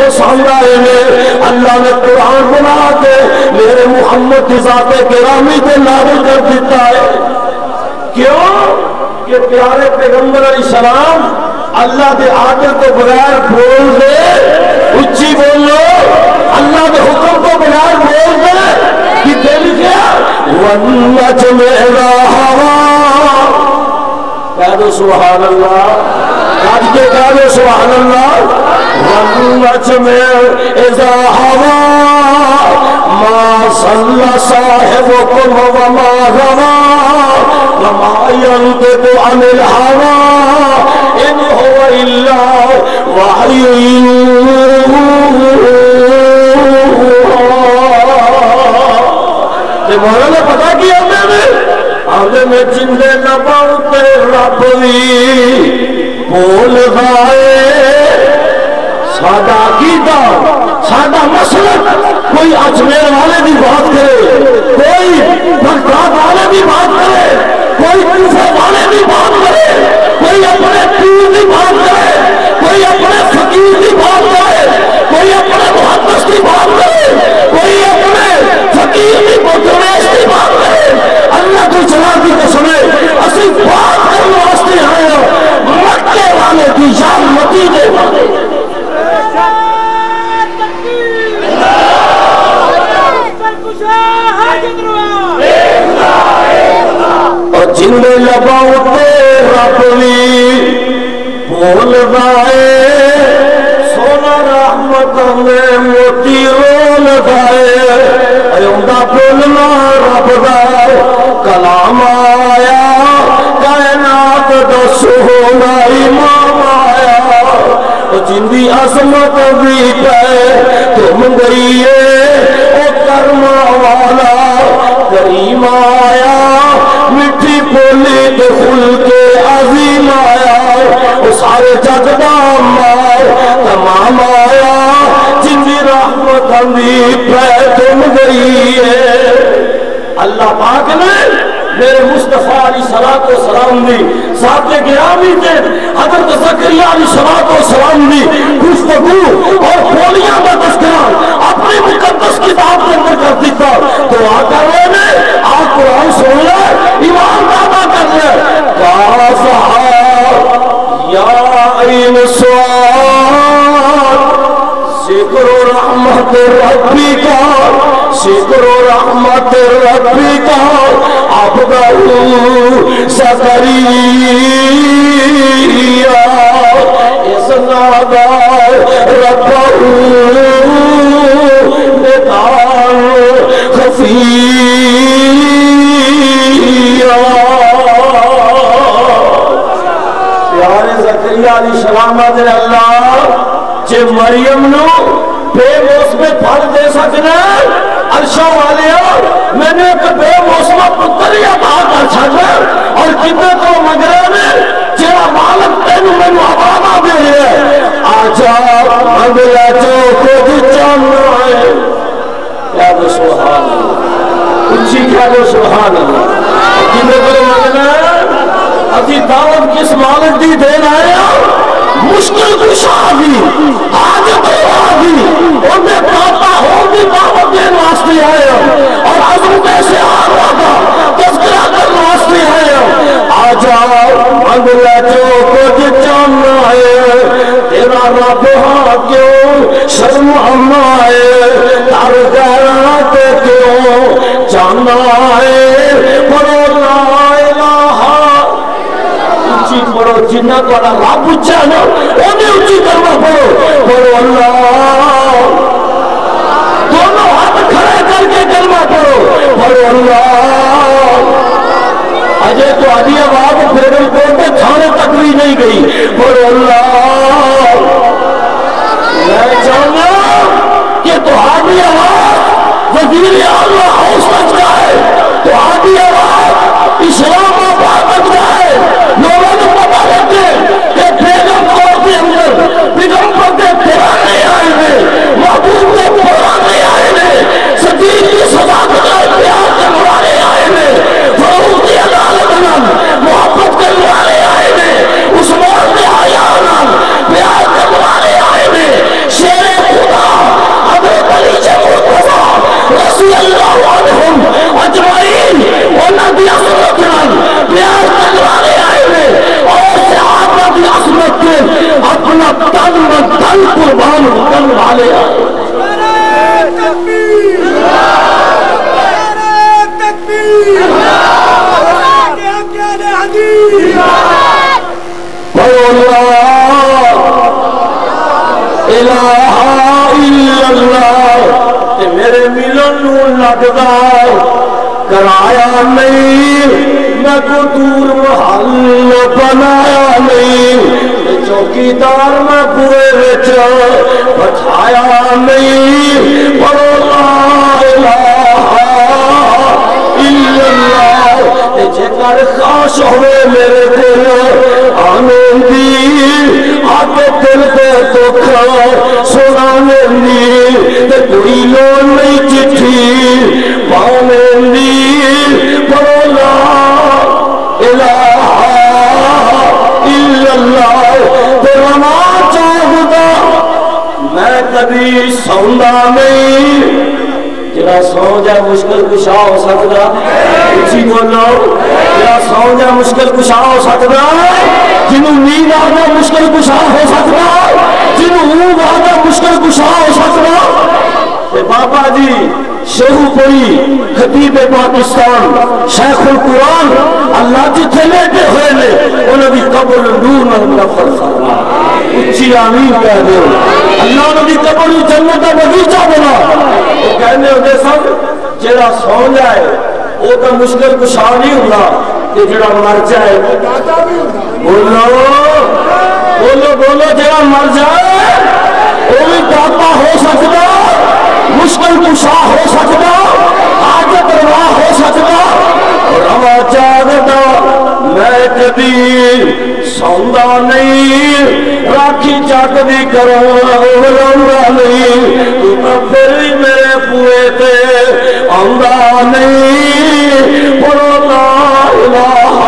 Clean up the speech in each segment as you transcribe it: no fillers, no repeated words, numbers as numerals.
پسند آئے نے. اللہ نے قرآن بنا کے میرے محمد کی ذات گرامی تے نازل کر دیتا ہے. کیوں کہ پیارے پیغمبر علیہ السلام اللہ دے آدر تو بغیر بول دے, اچھی بولو, اللہ دے حکم تو بغیر بول دے کہ دل کیا وَالنَّجْمِ إِذَا هَوَىٰ. کہہ دو سبحان اللہ, آج کے کہہ دو سبحان اللہ. وَالنَّجْمِ إِذَا هَوَىٰ مَا ضَلَّ صَاحِبُكُمْ وَمَا غَوَىٰ وَمَا يَنطِقُ عَنِ الْهَوَىٰ إِنْ هُوَ إِلَّا وَحْيٌ يُوحَىٰ. مولانا پتا کیا میں جندے لباؤں تے رب بھی بول گائے. سادہ عقیدہ سادہ مسلک, کوئی اجمیر والے بھی بات کرے, کوئی بغداد والے بھی بات کرے, کوئی کوفہ والے بھی بات کرے, کوئی اپنے پیر بھی بات کرے, کوئی اپنے فقیر بھی بات کرے, کوئی اپنے محدث کی بات کرے, کوئی اپنے فقیر بھی بطریش کی بات کرے. اللہ کو چلا دی تو سنے اسی بات کرنے واسطے آئے مکے والے کی جان مدینے والے. اور جن لباؤں تے رب بھی بول گائے, سونا رحمت میں موتی رول گائے. ایوندہ بولنا رب دا کلام آیا, کائنات دا سونا امام آیا. جن دی عظمت بھی پہ تم گئیے او کرما والا کریم آیا. مٹھی بولی دے خل کے عظیم آیا. وہ سارے جگ دا مال تمام آیا. جن دی رحمت بھی پہ تم گئیے. اللہ پاک نے میرے مصطفیٰ علیہ السلام دی ذات گرامی تے حضرت زکریا علیہ السلام دی گفتگو اور بولیاں کا تذکرہ اپنی مقدس کتاب کے اندر کر دیتا. تو آقا نے آپ قرآن سن لے, ایمان دادا کر لے. کافہا یا عین صاد ذکر رحمت ربی کا, ذکر رحمت ربی کا عبدہ زکریا اس نادا ربہ نداء خفیہ. پیارے زکریا علیہ السلام نے اللہ جے مریم نو بے موسم پھل دے سکنا عرشہ والے میں نے ایک بے موسمہ پتر یا بات عرشہ کر اور کتنے تو مگرے میں جیرا مالک تینو میں نو عبادہ دے رہے آجا مگلہ جو خود جاننا ہے. کیا دو سبحان اللہ, اچھی کیا دو سبحان اللہ. کتنے تو مگرے ابھی دعوت کس مالک دی دین آیا مشکل کچھ آگی حاجت آگی انہیں پاپا ہوگی دعوت دین واسطے آیا اور حضرت ایسے آرہا تھا تذکرہ کر واسطے آیا. آجا منگلہ جو کچھ جاننا ہے تیرا رب ہاں کیوں شرم ہم آئے تار غیرات کیوں جاننا ہے. پڑھو لا الہ اچھی پڑھو جنہ تو رب اچھا نا انہیں اچھی کرنا پڑھو. پڑھو اللہ دونوں ہاتھ کھڑے کر کے کلمہ پڑھو. پڑھو اللہ اجے تو آدھی آواز پھیرل کوٹے تھانے تک بھی نہیں گئی. پڑھو اللہ میں چاہنا کہ تو آدھی آواز وزیر اعلیٰ ہاؤس تک جائے, تو آدھی آواز اسلام آباد تک جائے. لوگوں کو پتا لگے کہ بیگم کور کے اندر بیگم پر کے پرانے آئے ہیں, محبوب کے پرانے آئے ہیں, صدیق کی صداقت اور پیار کے مرانے آئے ہیں, فاروق کی عدالت محبت کے مرانے آئے ہیں, عثمان کے حیا پیار کے مرانے آئے ہیں, شیر الہ الا اللہ تے میرے ملن نو لگدا کرایا نہیں میں کو دور محل بنایا نہیں چوکیدار میں پورے وچ بٹھایا نہیں پڑھو لا الہ الا اللہ جے کر خواہش ہوئے میرے دل آمین دی آگے دل دے دکھ سنانے دی تے کوئی لوڑ نہیں چٹھی آمین دی پڑھو لا الہ الا اللہ تیرا نام چاہتا میں کبھی سوندا نہیں جڑا سو جائے مشکل کشا ہو سکتا اچھی بولو جڑا سو جائے مشکل کشا ہو سکتا جنہوں نیند آ جائے مشکل کشا ہو سکتا جنہوں اونگ آ جائے مشکل کشا ہو سکتا بابا جی شیخو پوری خطیب پاکستان شیخ القرآن اللہ جتھے لیٹے ہوئے نے انہوں بھی قبر نور نہ منفر فرما اچھی آمین کہہ دے اللہ نے بھی قبر جنت بغیچہ بنا وہ کہنے ہوتے سب جڑا سو جائے وہ تو مشکل کشا نہیں ہوگا کہ جڑا مر جائے بولو بولو بولو جڑا مر جائے وہ بھی داتا ہو سکتا مشکل کشا ہو سکتا حاجت روا ہو سکتا روا جاگتا میں کبھی سوندا نہیں راکھی چاکدی کروں روندا نہیں تو پھر بھی میرے پوئے تے آندا نہیں پڑھو لا الہ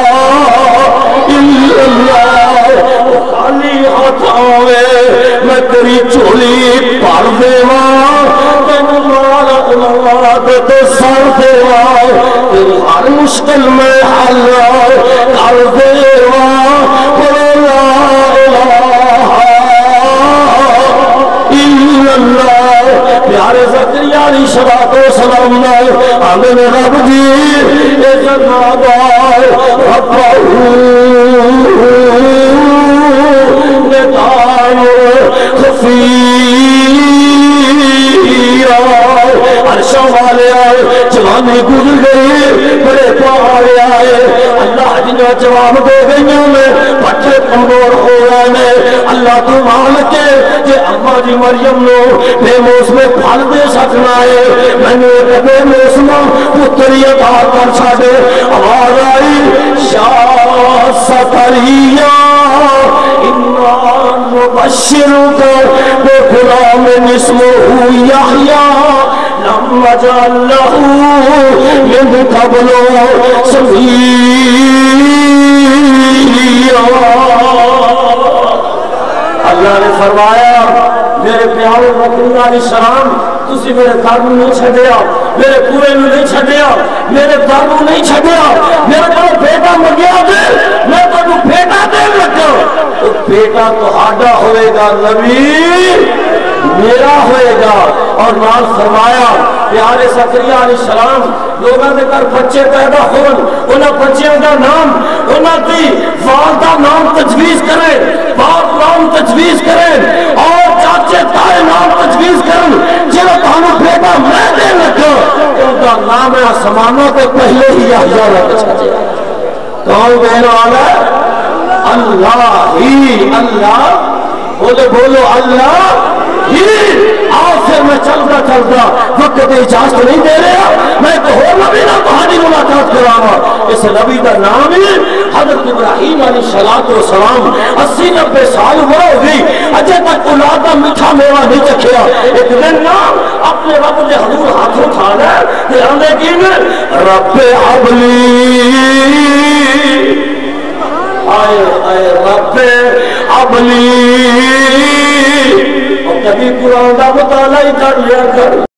الا اللہ خالی ہاتھ آوے میں تیری چولی پڑھ دیواں تو سر دیوا تیری ہر مشکل میں حل کر دیوا لا الہ الا اللہ پیارے زکریا علیہ الصلوۃ والسلام نے آمین رب جی عزت نادار ربہ ندان خفی عرشوں والے آئے جوانی گزر گئی بڑے پہاڑے آئے اللہ جنہوں جواب دے گئیوں میں بچے کمزور ہو گئے نے اللہ تو مالکے کہ اماں جی مریم نو بے موسم پھل دے سکنا ہے میں نے بے موسم پتری عطا کر چھاڑے آواز آئی شاہ سکریہ انہاں نبشرک بغلام اسمہ یحییٰ لم نجعل له من قبل سميا اللہ نے فرمایا میرے پیارے رسول علیہ السلام تسی میرے در نو نہیں چھڈیا میرے پورے نو نہیں چھڈیا میرے در نو نہیں چھڈیا میرے کو بیٹا منگیا دے میں تانوں بیٹا دین لگا وہ بیٹا تہاڈا ہوئے گا نبی میرا ہوئے گا اور نال فرمایا پیارے زکریا علیہ السلام لوگاں دے کر بچے پیدا ہون انہاں بچیاں دا نام انہاں دی والدہ نام تجویز کرے باپ نام تجویز کرے اور چاچے تائے نام تجویز کرن جڑا تانوں بیٹا میں دے لگا ان دا نام ہے آسمانوں تے پہلے ہی یحییٰ رکھ چھڈیا کون کہنے والا اللہ ہی اللہ بولو بولو اللہ آؤ پھر میں چلتا چلتا وقت اجازت نہیں دے رہا میں تو ہو نبی نہ تمہاری ملاقات کراؤں اس نبی کا نام ہی حضرت ابراہیم علیہ السلام 80-90 سال ہوا ہوگی اجے تک اولاد کا میٹھا میوہ نہیں چکھیا ایک دن نام اپنے رب نے حضور ہاتھوں اٹھانا کہ آندے کی رب حبلی آئے رب حبلی کبھی قرآن کا مطالعہ ہی کر لیا کر